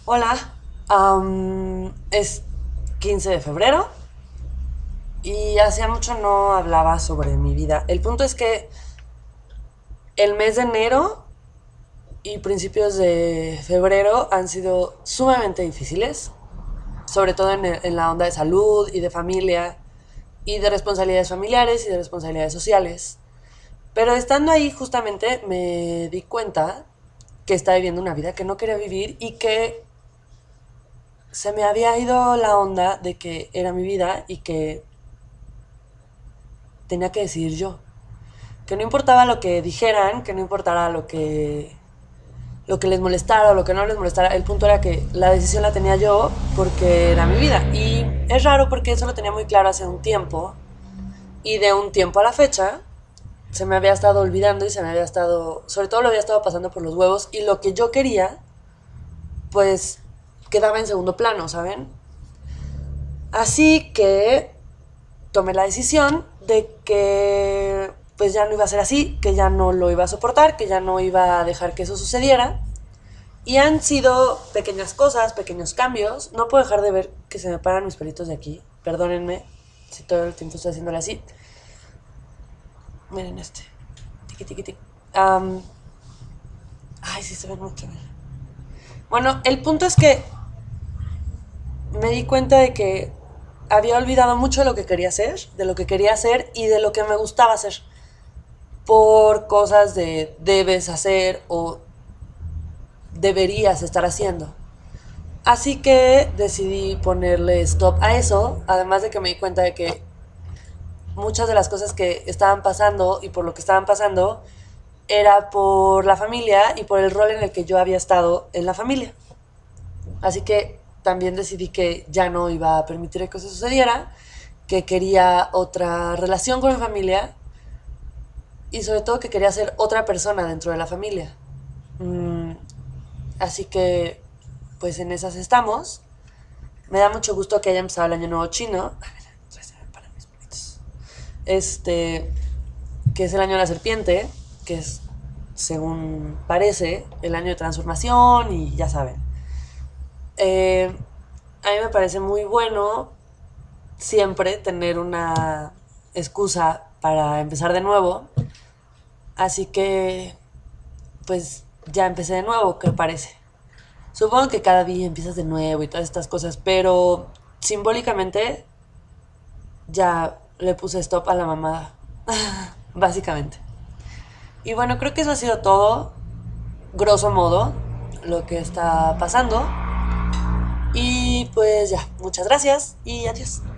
Hola, es 15 de febrero y hacía mucho no hablaba sobre mi vida. El punto es que el mes de enero y principios de febrero han sido sumamente difíciles, sobre todo en la onda de salud y de familia y de responsabilidades familiares y de responsabilidades sociales. Pero estando ahí justamente me di cuenta que estaba viviendo una vida que no quería vivir y que se me había ido la onda de que era mi vida y que tenía que decidir yo. Que no importaba lo que dijeran, que no importara lo que les molestara o lo que no les molestara, el punto era que la decisión la tenía yo porque era mi vida. Y es raro porque eso lo tenía muy claro hace un tiempo y de un tiempo a la fecha se me había estado olvidando y se me había estado, sobre todo lo había estado pasando por los huevos y lo que yo quería pues quedaba en segundo plano, ¿saben? Así que tomé la decisión de que pues ya no iba a ser así, que ya no lo iba a soportar, que ya no iba a dejar que eso sucediera. Y han sido pequeñas cosas, pequeños cambios. No puedo dejar de ver que se me paran mis pelitos de aquí. Perdónenme si todo el tiempo estoy haciéndole así. Miren este. Tiki, tiki, tiki. Ay, sí se ve mucho. Bueno, el punto es que me di cuenta de que había olvidado mucho de lo que quería hacer, de lo que quería hacer y de lo que me gustaba hacer. Por cosas de debes hacer o deberías estar haciendo. Así que decidí ponerle stop a eso, además de que me di cuenta de que muchas de las cosas que estaban pasando y por lo que estaban pasando era por la familia y por el rol en el que yo había estado en la familia. Así que también decidí que ya no iba a permitir que eso sucediera, que quería otra relación con mi familia y sobre todo que quería ser otra persona dentro de la familia. Mm, Así que, pues en esas estamos. Me da mucho gusto que haya empezado el año nuevo chino. Para mis bonitos. Que es el año de la serpiente, que es, según parece, el año de transformación y ya saben. A mí me parece muy bueno siempre tener una excusa para empezar de nuevo. Así que, pues ya empecé de nuevo, ¿qué parece? Supongo que cada día empiezas de nuevo y todas estas cosas, pero simbólicamente ya le puse stop a la mamada, básicamente. Y bueno, creo que eso ha sido todo, grosso modo, lo que está pasando. Y pues ya, muchas gracias y adiós.